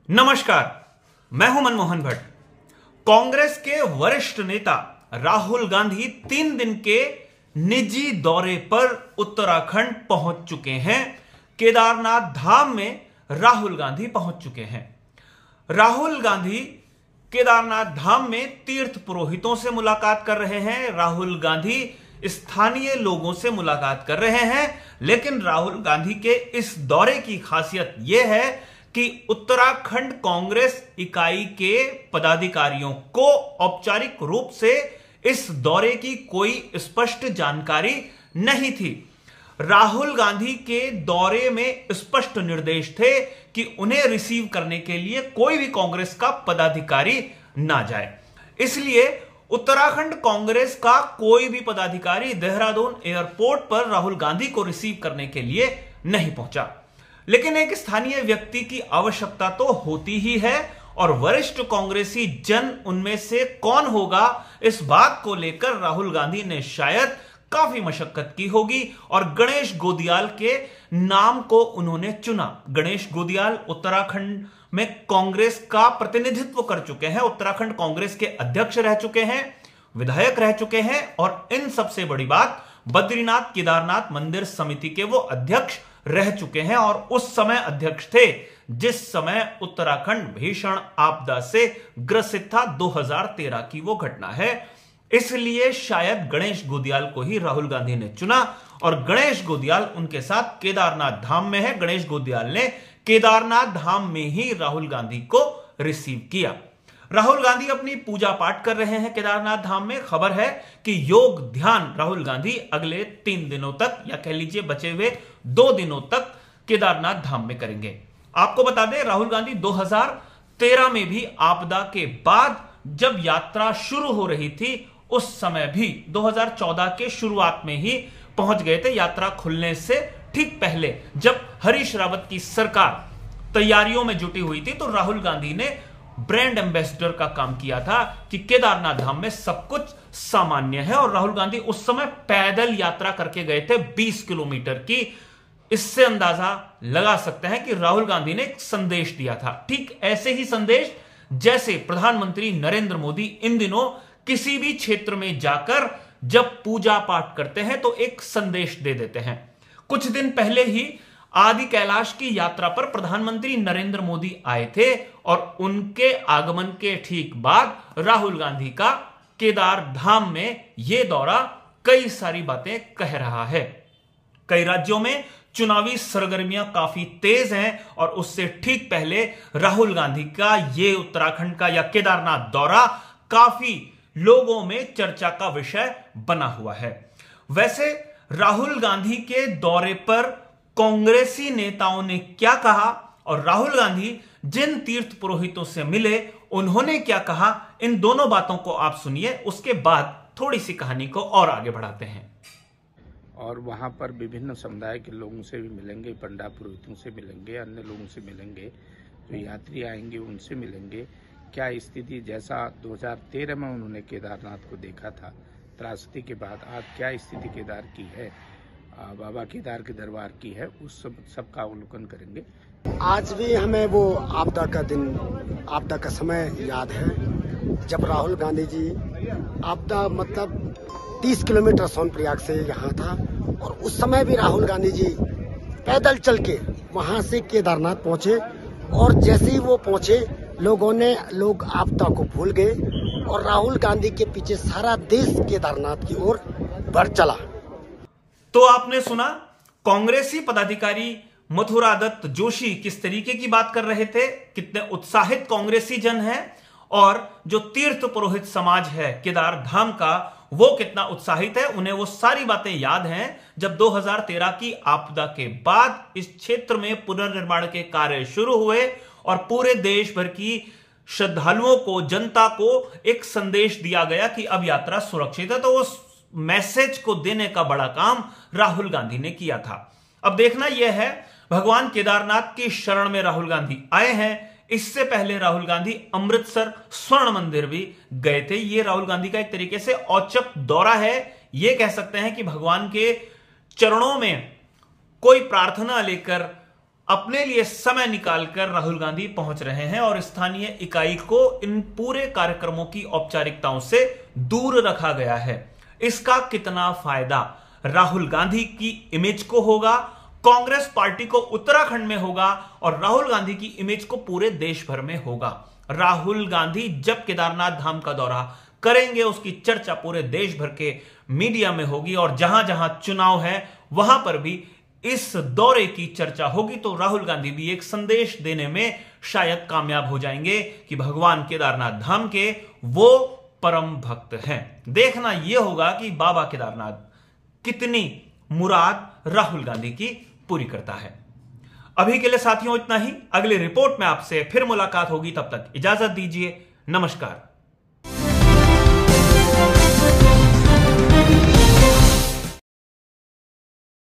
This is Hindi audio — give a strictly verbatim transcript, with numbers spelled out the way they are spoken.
नमस्कार, मैं हूं मनमोहन भट्ट। कांग्रेस के वरिष्ठ नेता राहुल गांधी तीन दिन के निजी दौरे पर उत्तराखंड पहुंच चुके हैं। केदारनाथ धाम में राहुल गांधी पहुंच चुके हैं। राहुल गांधी केदारनाथ धाम में तीर्थ पुरोहितों से मुलाकात कर रहे हैं। राहुल गांधी स्थानीय लोगों से मुलाकात कर रहे हैं। लेकिन राहुल गांधी के इस दौरे की खासियत यह है कि उत्तराखंड कांग्रेस इकाई के पदाधिकारियों को औपचारिक रूप से इस दौरे की कोई स्पष्ट जानकारी नहीं थी। राहुल गांधी के दौरे में स्पष्ट निर्देश थे कि उन्हें रिसीव करने के लिए कोई भी कांग्रेस का पदाधिकारी ना जाए। इसलिए उत्तराखंड कांग्रेस का कोई भी पदाधिकारी देहरादून एयरपोर्ट पर राहुल गांधी को रिसीव करने के लिए नहीं पहुंचा। लेकिन एक स्थानीय व्यक्ति की आवश्यकता तो होती ही है, और वरिष्ठ कांग्रेसी जन उनमें से कौन होगा, इस बात को लेकर राहुल गांधी ने शायद काफी मशक्कत की होगी और गणेश गोदियाल के नाम को उन्होंने चुना। गणेश गोदियाल उत्तराखंड में कांग्रेस का प्रतिनिधित्व कर चुके हैं, उत्तराखंड कांग्रेस के अध्यक्ष रह चुके हैं, विधायक रह चुके हैं, और इन सबसे बड़ी बात बद्रीनाथ केदारनाथ मंदिर समिति के वो अध्यक्ष रह चुके हैं, और उस समय अध्यक्ष थे जिस समय उत्तराखंड भीषण आपदा से ग्रसित था। दो हज़ार तेरह की वो घटना है। इसलिए शायद गणेश गोदियाल को ही राहुल गांधी ने चुना, और गणेश गोदियाल उनके साथ केदारनाथ धाम में है। गणेश गोदियाल ने केदारनाथ धाम में ही राहुल गांधी को रिसीव किया। राहुल गांधी अपनी पूजा पाठ कर रहे हैं केदारनाथ धाम में। खबर है कि योग ध्यान राहुल गांधी अगले तीन दिनों तक, या कह लीजिए बचे हुए दो दिनों तक केदारनाथ धाम में करेंगे। आपको बता दें, राहुल गांधी दो हज़ार तेरह में भी आपदा के बाद जब यात्रा शुरू हो रही थी, उस समय भी दो हज़ार चौदह के शुरुआत में ही पहुंच गए थे। यात्रा खुलने से ठीक पहले जब हरीश रावत की सरकार तैयारियों में जुटी हुई थी, तो राहुल गांधी ने ब्रांड एम्बेसडर का काम किया था कि केदारनाथ धाम में सब कुछ सामान्य है। और राहुल गांधी उस समय पैदल यात्रा करके गए थे बीस किलोमीटर की। इससे अंदाजा लगा सकते हैं कि राहुल गांधी ने एक संदेश दिया था, ठीक ऐसे ही संदेश जैसे प्रधानमंत्री नरेंद्र मोदी इन दिनों किसी भी क्षेत्र में जाकर जब पूजा पाठ करते हैं तो एक संदेश दे देते हैं। कुछ दिन पहले ही आदि कैलाश की यात्रा पर प्रधानमंत्री नरेंद्र मोदी आए थे, और उनके आगमन के ठीक बाद राहुल गांधी का केदार धाम में यह दौरा कई सारी बातें कह रहा है। कई राज्यों में चुनावी सरगर्मियां काफी तेज हैं, और उससे ठीक पहले राहुल गांधी का यह उत्तराखंड का या केदारनाथ दौरा काफी लोगों में चर्चा का विषय बना हुआ है। वैसे राहुल गांधी के दौरे पर कांग्रेसी नेताओं ने क्या कहा, और राहुल गांधी जिन तीर्थ पुरोहितों से मिले उन्होंने क्या कहा, इन दोनों बातों को आप सुनिए। उसके बाद थोड़ी सी कहानी को और आगे बढ़ाते हैं। और वहाँ पर विभिन्न समुदाय के लोगों से भी मिलेंगे, पंडा पुरोहितों से मिलेंगे, अन्य लोगों से मिलेंगे, जो यात्री आएंगे उनसे मिलेंगे। क्या स्थिति, जैसा दो हज़ार तेरह में उन्होंने केदारनाथ को देखा था त्रासदी के बाद, आज क्या स्थिति केदार की है, बाबा केदार के दरबार की है, उस सब सबका अवलोकन करेंगे। आज भी हमें वो आपदा का दिन, आपदा का समय याद है, जब राहुल गांधी जी आपदा मतलब तीस किलोमीटर सोनप्रयाग से यहाँ था, और उस समय भी राहुल गांधी जी पैदल चल के वहाँ से केदारनाथ पहुँचे, और जैसे ही वो पहुँचे लोगों ने लोग आपदा को भूल गए, और राहुल गांधी के पीछे सारा देश केदारनाथ की ओर बढ़ चला। तो आपने सुना कांग्रेसी पदाधिकारी मथुरा दत्त जोशी किस तरीके की बात कर रहे थे, कितने उत्साहित कांग्रेसी जन हैं, और जो तीर्थ पुरोहित समाज है केदार धाम का वो कितना उत्साहित है। उन्हें वो सारी बातें याद हैं जब दो हज़ार तेरह की आपदा के बाद इस क्षेत्र में पुनर्निर्माण के कार्य शुरू हुए, और पूरे देश भर की श्रद्धालुओं को, जनता को एक संदेश दिया गया कि अब यात्रा सुरक्षित है। तो उस मैसेज को देने का बड़ा काम राहुल गांधी ने किया था। अब देखना यह है, भगवान केदारनाथ की शरण में राहुल गांधी आए हैं। इससे पहले राहुल गांधी अमृतसर स्वर्ण मंदिर भी गए थे। यह राहुल गांधी का एक तरीके से औचक दौरा है। यह कह सकते हैं कि भगवान के चरणों में कोई प्रार्थना लेकर अपने लिए समय निकालकर राहुल गांधी पहुंच रहे हैं और स्थानीय इकाई को इन पूरे कार्यक्रमों की औपचारिकताओं से दूर रखा गया है। इसका कितना फायदा राहुल गांधी की इमेज को होगा, कांग्रेस पार्टी को उत्तराखंड में होगा और राहुल गांधी की इमेज को पूरे देश भर में होगा। राहुल गांधी जब केदारनाथ धाम का दौरा करेंगे उसकी चर्चा पूरे देश भर के मीडिया में होगी और जहां जहां चुनाव है वहां पर भी इस दौरे की चर्चा होगी। तो राहुल गांधी भी एक संदेश देने में शायद कामयाब हो जाएंगे कि भगवान केदारनाथ धाम के वो परम भक्त हैं। देखना यह होगा कि बाबा केदारनाथ कितनी मुराद राहुल गांधी की पूरी करता है। अभी के लिए साथियों इतना ही। अगली रिपोर्ट में आपसे फिर मुलाकात होगी, तब तक इजाजत दीजिए। नमस्कार।